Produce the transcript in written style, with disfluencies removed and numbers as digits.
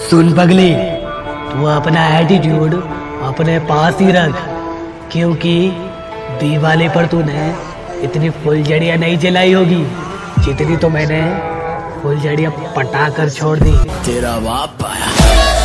सुन पगली, तू अपना एटीट्यूड अपने पास ही रख, क्योंकि दिवाली पर तूने इतनी फुलझड़ियाँ नहीं जलाई होगी जितनी तो मैंने फुलझड़ियाँ पटा कर छोड़ दी। तेरा बाप आया।